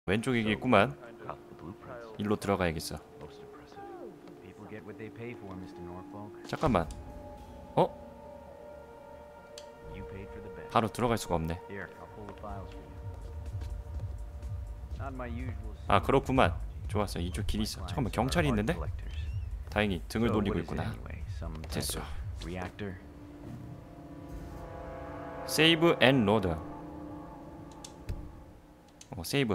왼쪽에 있구만. 일로 들어가야겠어. 잠깐만. 어? 바로 들어갈 수가 없네. 아 그렇구만. 좋았어. 이쪽 길이 있어. 잠깐만, 경찰이 있는데? 다행히 등을 돌리고 있구나. 됐어. 세이브 앤 로드. 세이브.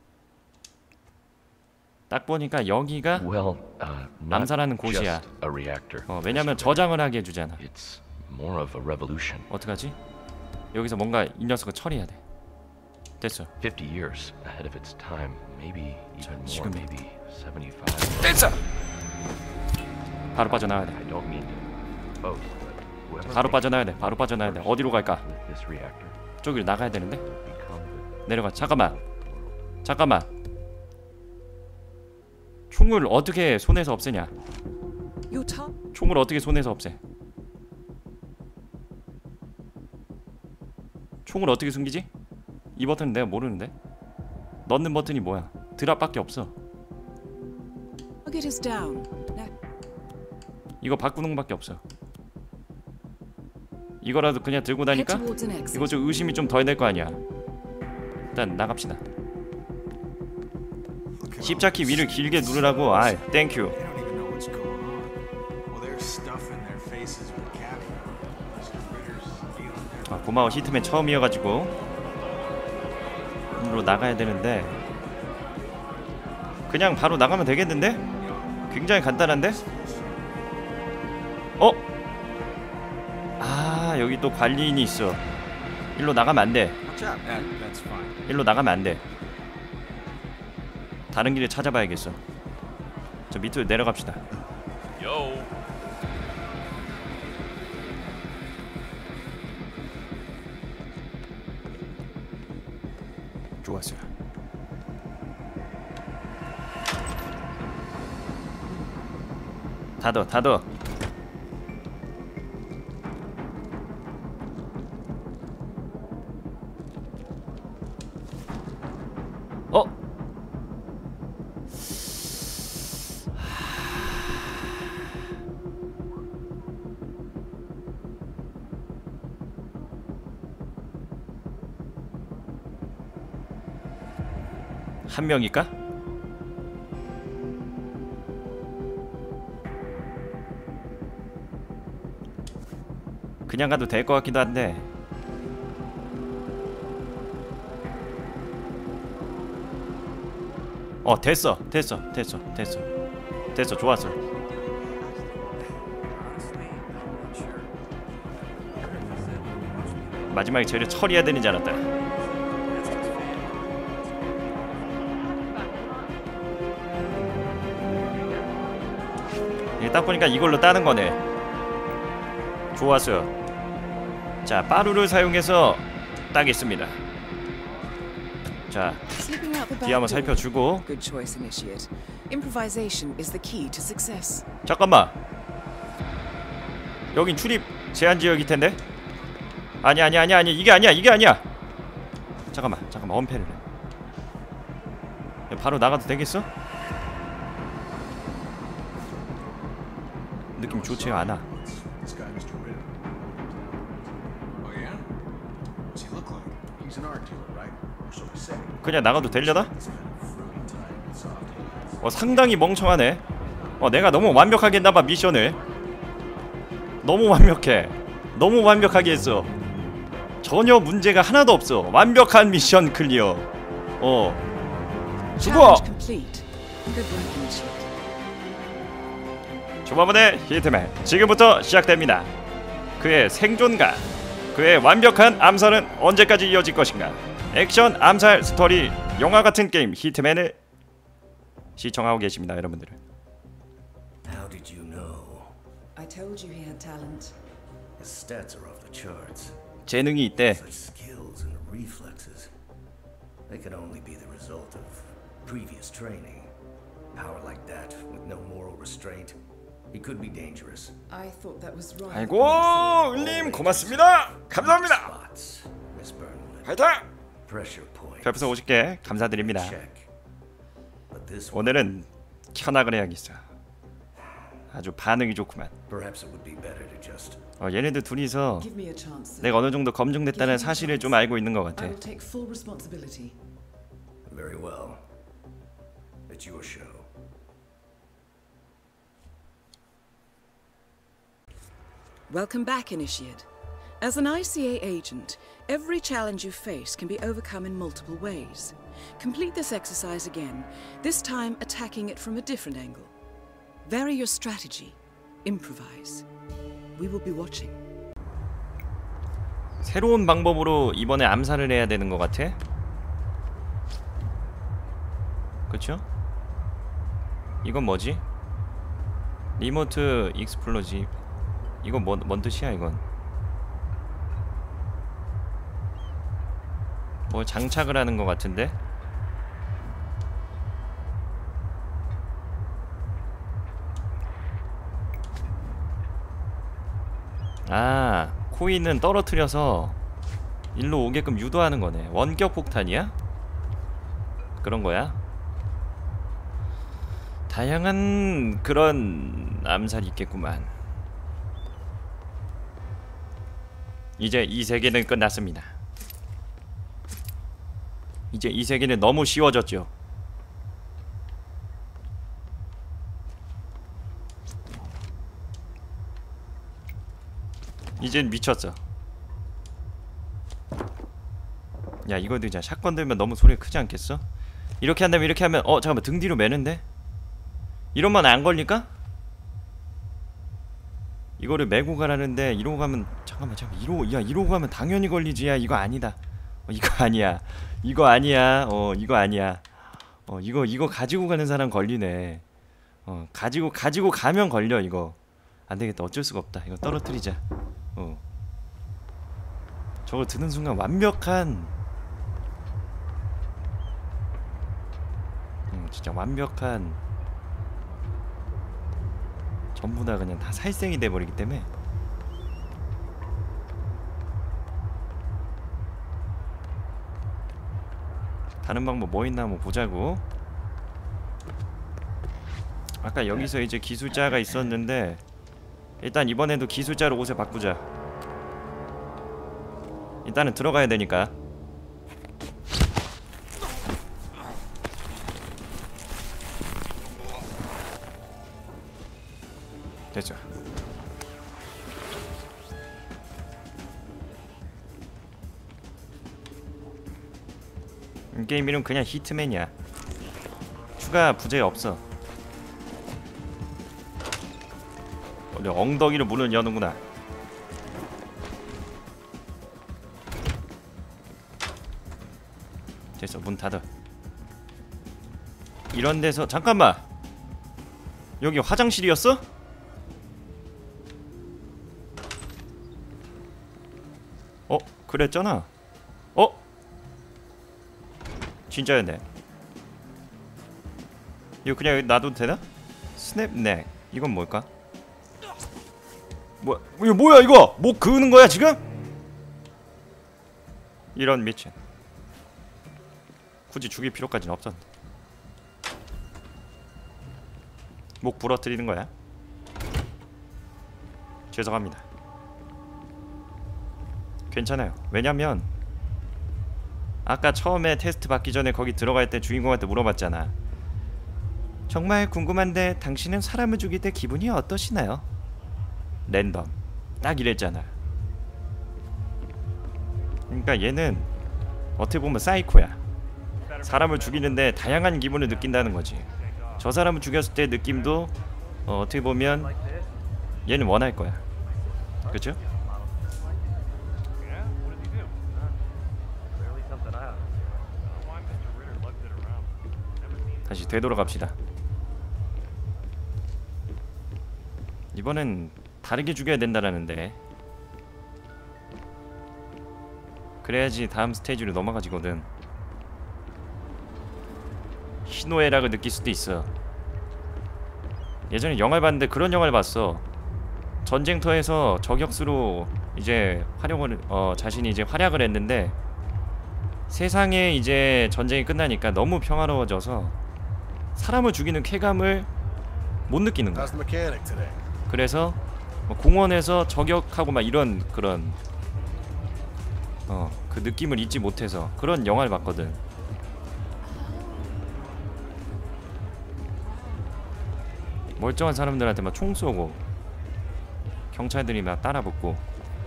딱 보니까 여기가 암살하는 곳이야. 왜냐면 저장을 하게 해주잖아. 어떡하지? 여기서 뭔가 이 녀석을 처리해야 돼. 됐어. 지금 됐어! 바로 빠져나와야 돼. 바로 빠져나와야 돼. 바로 빠져나와야 돼. 어디로 갈까? 저기로 나가야 되는데? 내려가. 잠깐만. 잠깐만. 총을 어떻게 손에서 없애냐? 총을 어떻게 손에서 없애? 총을 어떻게 숨기지? 이 버튼은 내가 모르는데? 넣는 버튼이 뭐야? 드랍밖에 없어. 이거 바꾸는 것밖에 없어. 이거라도 그냥 들고 다니까? 이거 좀 의심이 좀 덜 될 거 아니야. 일단 나갑시다. 십자키 위를 길게 누르라고. 아이, 땡큐. 아, 고마워. 히트맨 처음이어가지고 으로 나가야 되는데 그냥 바로 나가면 되겠는데? 굉장히 간단한데? 아, 여기 또 관리인이 있어. 일로 나가면 안 돼. 일로 나가면 안 돼. 다른 길을 찾아봐야겠어. 저 밑으로 내려갑시다. 좋았어요. 닫어. 한 명일까? 그냥 가도 될 것 같기도 한데. 됐어. 좋았어. 마지막에 쟤를 처리해야 되는 줄 알았다. 딱 보니까 이걸로 따는 거네. 좋았어요. 자, 빠루를 사용해서 따겠습니다. 자, 뒤 한번 살펴주고. 잠깐만. 여긴 출입 제한 지역일 텐데. 아니 이게 아니야. 잠깐만 엄폐를 해. 바로 나가도 되겠어? 느낌 좋지 않아. 그냥 나가도 되려나? 상당히 멍청하네. 내가 너무 완벽하게 했나봐. 미션을 너무 완벽하게 했어. 전혀 문제가 하나도 없어. 완벽한 미션 클리어. 수고! 조만간의 히트맨 지금부터 시작됩니다. 그의 생존과 그의 완벽한 암살은 언제까지 이어질 것인가. 액션 암살 스토리 영화 같은 게임 히트맨을 시청하고 계십니다, 여러분들은. How did you know? I told you he had talent. His stats are off the charts. 재능이 있대. Such skills and reflexes. They could only be the result of previous training. Power like that with no moral restraint. He could be dangerous. I thought that was right. 아이고, 을님 고맙습니다. 감사합니다. 화이팅! Pressure point. 별풍선 50개 감사드립니다. Check. But this one, 오늘은 현악을 해야겠어. 아주 반응이 좋구만. perhaps it would be better to just. 얘네들 둘이서 Give me a chance, sir. 내가 어느 정도 검증됐다는 사실을 좀 알고 있는 것 I 같아. will take full responsibility. Very well. It's your show. Welcome back, Initiate. As an ICA agent, every challenge you face can be overcome in multiple ways. Complete this exercise again, this time attacking it from a different angle. Vary your strategy. Improvise. We will be watching. 새로운 방법으로 이번에 암살을 해야 되는 것 같아. 그쵸? 이건 뭐지? 리모트 익스플로지. 이건 뭔 뜻이야 이건? 뭐 장착을 하는 것 같은데? 아, 코인은 떨어뜨려서 일로 오게끔 유도하는 거네. 원격 폭탄이야? 그런 거야? 다양한 그런 암살이 있겠구만. 이제 이 세계는 끝났습니다. 이제 이 세계는 너무 쉬워졌죠. 이젠 미쳤어. 야, 이거 들자. 샷건 들면 너무 소리가 크지 않겠어? 이렇게 한다면 이렇게 하면 잠깐만, 등 뒤로 매는데? 이러면 안 걸릴까? 이거를 메고 가라는데 이러고 가면 잠깐만 이러고 가면 당연히 걸리지. 야, 이거 아니다. 이거 아니야. 이거 아니야. 이거 아니야. 이거 가지고 가는 사람 걸리네. 가지고 가면 걸려. 이거 안 되겠다. 어쩔 수가 없다. 이거 떨어뜨리자. 저거 드는 순간 완벽한 진짜 완벽한 전부 다 그냥 다 살생이 돼버리기 때문에. 다른 방법 뭐 있나 한번 보자고. 아까 여기서 이제 기술자가 있었는데 일단 이번에도 기술자로 옷을 바꾸자. 일단은 들어가야 되니까. 됐죠. 게임 이름 그냥 히트맨이야. 추가 부재 없어. 원래 엉덩이를 문을 여는구나. 됐어, 문 닫아. 이런 데서 잠깐만. 여기 화장실이었어? 그랬잖아. 진짜였네. 이거 그냥 여기 놔둬도 되나? 스냅넥. 이건 뭘까? 이거 뭐야 이거? 목 그으는 거야 지금? 이런 미친. 굳이 죽일 필요까지는 없었는데. 목 부러뜨리는 거야? 죄송합니다. 괜찮아요. 왜냐면 아까 처음에 테스트 받기 전에 거기 들어갈 때 주인공한테 물어봤잖아. 정말 궁금한데 당신은 사람을 죽일 때 기분이 어떠시나요? 랜덤. 딱 이랬잖아. 그러니까 얘는 어떻게 보면 사이코야. 사람을 죽이는데 다양한 기분을 느낀다는 거지. 저 사람을 죽였을 때 느낌도 어떻게 보면 얘는 원할 거야. 그쵸? 다시 되돌아갑시다. 이번엔 다르게 죽여야 된다라는데 그래야지 다음 스테이지로 넘어가지거든. 희노애락을 느낄 수도 있어. 예전에 영화를 봤는데 그런 영화를 봤어. 전쟁터에서 저격수로 이제 활용을 자신이 이제 활약을 했는데 세상에 이제 전쟁이 끝나니까 너무 평화로워져서 사람을 죽이는 쾌감을 못 느끼는 거야. How's the mechanic today? 그래서 뭐 공원에서 저격하고 막 이런 그런 그 느낌을 잊지 못해서 그런 영화를 봤거든. 멀쩡한 사람들한테 막 총 쏘고 경찰들이 막 따라붙고.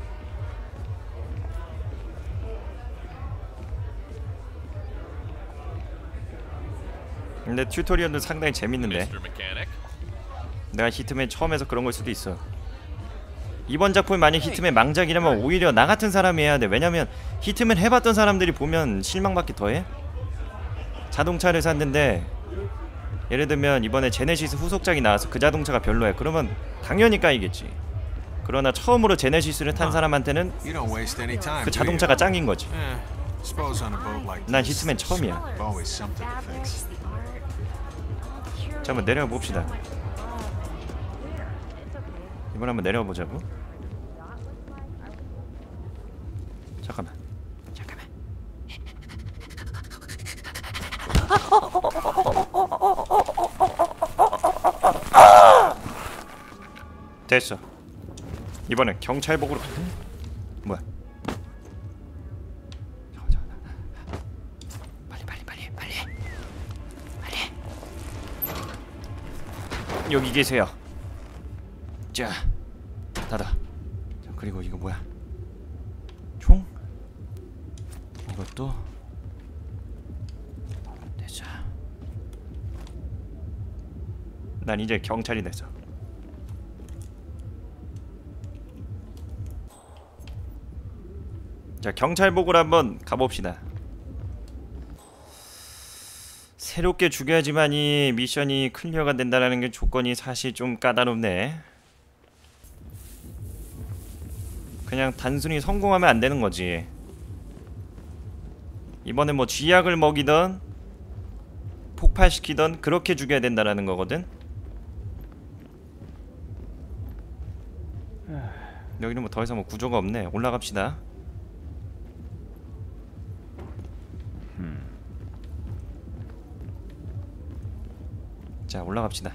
근데 튜토리얼도 상당히 재밌는데 내가 히트맨 처음 해서 그런 걸 수도 있어. 이번 작품이 만약 히트맨 망작이라면 오히려 나 같은 사람이 해야 돼. 왜냐면 히트맨 해봤던 사람들이 보면 실망받기 더해. 자동차를 샀는데 예를 들면 이번에 제네시스 후속작이 나와서 그 자동차가 별로야. 그러면 당연히 까이겠지. 그러나 처음으로 제네시스를 탄 사람한테는 You don't waste any time. 그 do you? 자동차가 짱인 거지. Suppose on a boat like 난 this, 히트맨 처음이야. always something to fix. 자, 한번 내려가 봅시다. 이번 한번 내려가 보자고. 잠깐만. 됐어. 이번엔 경찰복으로. 뭐야? 빨리. 여기 계세요. 자, 닫아. 자, 그리고 이거 뭐야? 총? 이것도 됐어. 난 이제 경찰이 됐어. 자, 경찰복으로 한번 가봅시다. 새롭게 죽여야지만 이 미션이 클리어가 된다는 게 조건이 사실 좀 까다롭네. 그냥 단순히 성공하면 안 되는 거지. 이번에 뭐 쥐약을 먹이던 폭발시키던 그렇게 죽여야 된다라는 거거든. 여기는 뭐 더 이상 뭐 구조가 없네. 올라갑시다. 자, 올라갑시다.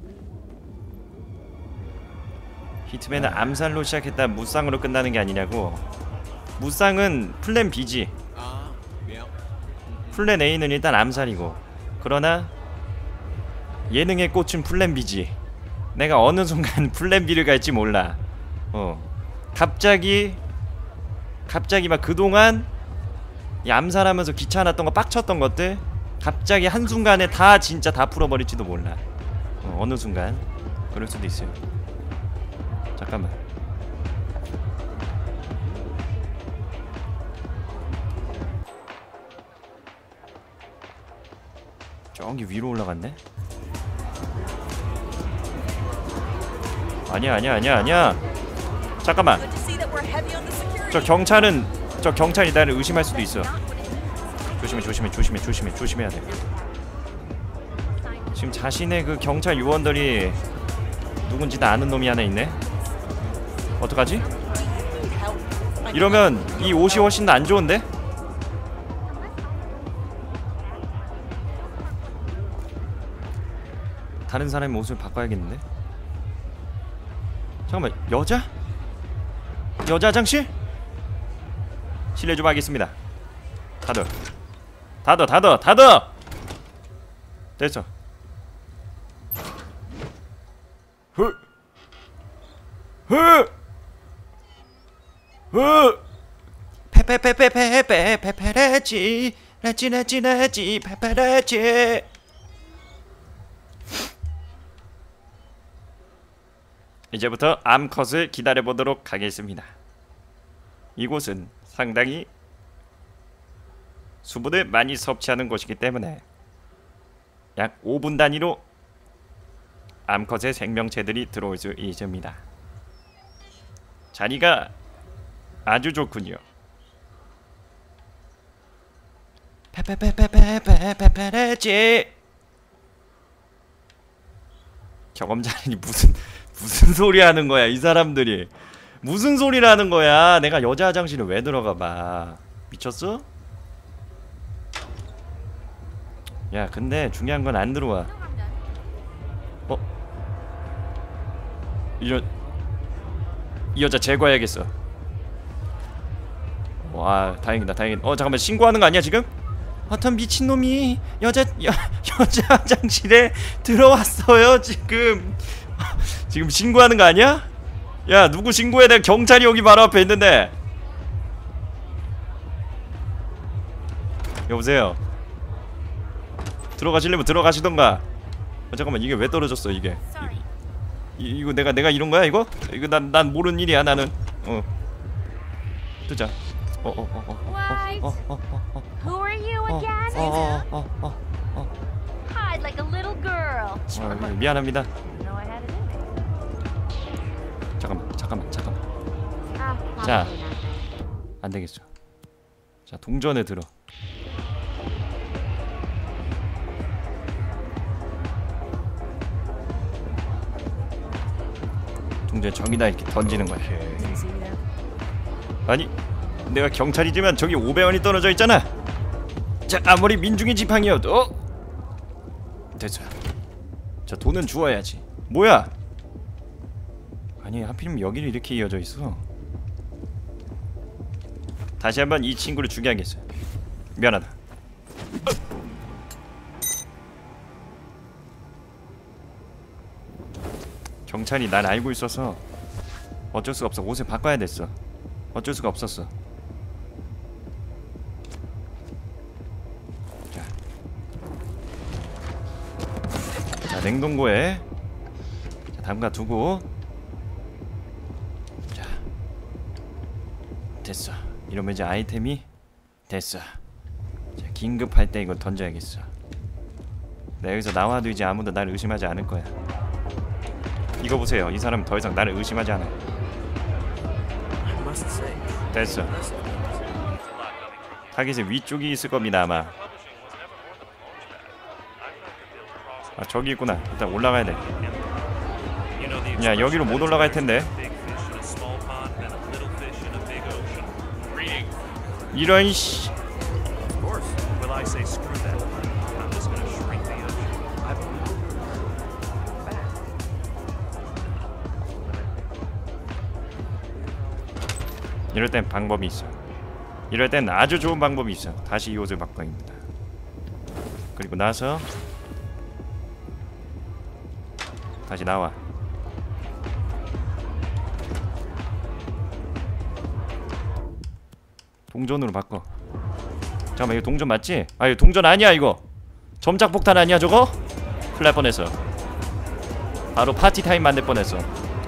히트맨은 암살로 시작했다 무쌍으로 끝나는 게 아니냐고. 무쌍은 플랜 B지. 플랜 A는 일단 암살이고, 그러나 예능에 꽂힌 플랜 B지. 내가 어느 순간 플랜 B를 갈지 몰라. 갑자기 막 그동안 이 암살하면서 귀찮았던 거 빡쳤던 것들 갑자기 한순간에 다 진짜 다 풀어버릴지도 몰라. 어느 순간 그럴 수도 있어요. 잠깐만. 저기 위로 올라갔네? 아니야. 잠깐만. 저 경찰이 나를 의심할 수도 있어. 조심해야 돼. 지금 자신의 그 경찰 요원들이 누군지 다 아는 놈이 하나 있네. 어떡하지? 이러면 이 옷이 훨씬 더 안 좋은데? 다른 사람의 옷을 바꿔야겠는데? 잠깐만, 여자 화장실? 실례 좀 하겠습니다. 닫어. 됐어. 페페레치 페페레치. 이제부터 암컷을 기다려보도록 하겠습니다. 이곳은 상당히 수분을 많이 섭취하는 곳이기 때문에 약 5분 단위로 암컷의 생명체들이 들어올 수 있습니다. 자리가 아주 좋군요. 페페레치. 경험자들이 무슨 소리 하는 거야, 이 사람들이. 무슨 소리를 하는 거야. 내가 여자 화장실에 왜 들어가 봐. 미쳤어? 야, 근데 중요한 건 안 들어와. 이 여자 제거해야겠어. 와, 다행이다, 다행이다. 잠깐만, 신고하는 거 아니야 지금? 어떤 미친놈이 여자 화장실에 들어왔어요 지금. 지금 신고하는 거 아니야? 야, 누구 신고해? 내가 경찰이 여기 바로 앞에 있는데. 여보세요. 들어가시려면 들어가시던가. 잠깐만, 이게 왜 떨어졌어 이게? 이거 내가 이런 거야 이거? 이거 난 모르는 일이야 나는. 뜨자. Who are you again? Hide like a little girl. 미안합니다. No, I had it in me. 잠깐만. Ah, 자, probably not. 안 되겠어. 자, 동전에 들어. 동전 저기다 이렇게 던지는 거야. 아니, 내가 경찰이지만 저기 500원이 떨어져 있잖아. 자, 아무리 민중의 지팡이여도 됐어. 자, 돈은 주워야지. 뭐야? 아니, 하필이면 여기를 이렇게 이어져 있어. 다시 한번 이 친구를 죽여야겠어. 미안하다. 경찰이 날 알고 있어서 어쩔 수가 없어. 옷을 바꿔야 됐어. 어쩔 수가 없었어. 자, 냉동고에 담가 두고. 자, 됐어. 이러면 이제 아이템이 됐어. 자, 긴급할 때 이거 던져야겠어. 내가 여기서 나와도 이제 아무도 나를 의심하지 않을 거야. 이거 보세요. 이 사람은 더 이상 나를 의심하지 않아. 됐어. 타깃의 위쪽이 있을 겁니다 아마. 아, 저기 있구나. 일단 올라가야 돼. 야, 여기로 못 올라갈 텐데. 이런 씨. 이럴 땐 방법이 있어. 이럴 땐 아주 좋은 방법이 있어. 다시 이 옷을 바꿔입니다. 그리고 나서 다시 나와. 동전으로 바꿔. 잠깐만, 이거 동전 맞지? 아, 이거 동전 아니야 이거. 점착 폭탄 아니야 저거? 큰일 날 뻔했어. 바로 파티 타임 만들 뻔했어.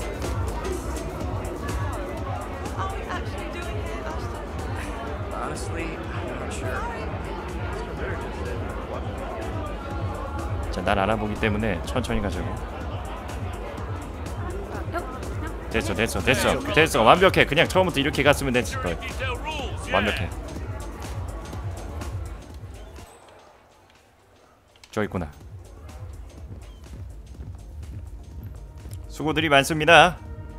자, 날 알아보기 때문에 천천히 가자고. 됐어. 완벽해. 그냥 처음부터 이렇게 갔으면 됐을 거야. 완벽해. 저 있구나. 수고들이 많습니다.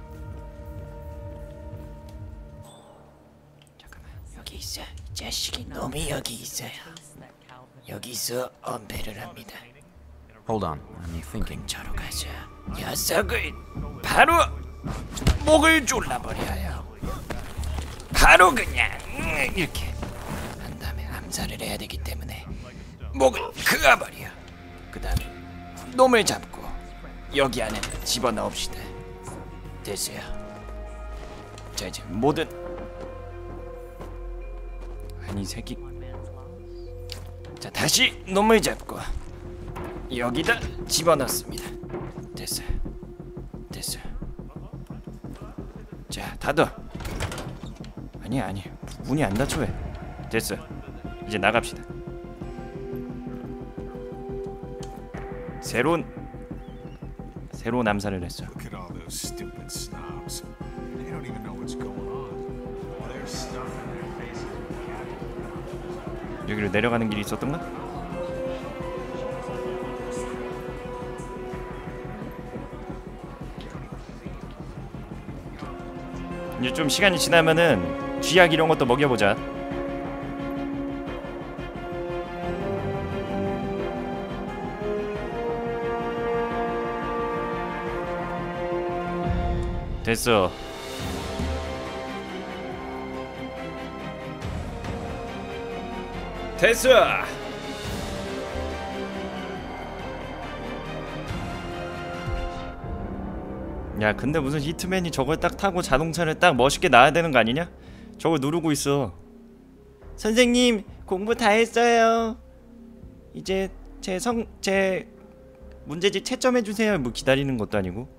잠깐만, 여기 있어. 이 자식이 놈이 여기 있어요. 여기서 엄폐를 합니다. Hold on, I'm thinking. 저로 가자. 녀석을 바로 목을 졸라버려요. 바로 그냥 이렇게 한 다음에 암살을 해야 되기 때문에 목을 그어버려. 그 다음에 놈을 잡고 여기 안에 집어넣읍시다. 됐어요. 자, 이제 모든 아니 새끼. 자, 다시 놈을 잡고 여기다 집어넣습니다. 됐어요. 자, 닫어. 아니 문이 안 닫혀 왜? 됐어. 이제 나갑시다. 새로운 암살을 했어. Look at all those stupid snobs. They don't even know what's going on. They're stuffing their faces with cat. 여기로 내려가는 길이 있었던가? 이제 좀 시간이 지나면은 쥐약 이런 것도 먹여보자. 됐어. 됐어. 야 근데 무슨 히트맨이 저걸 딱 타고 자동차를 딱 멋있게 놔야 되는 거 아니냐? 저걸 누르고 있어. 선생님 공부 다 했어요. 이제 제 문제집 채점해 주세요. 뭐 기다리는 것도 아니고.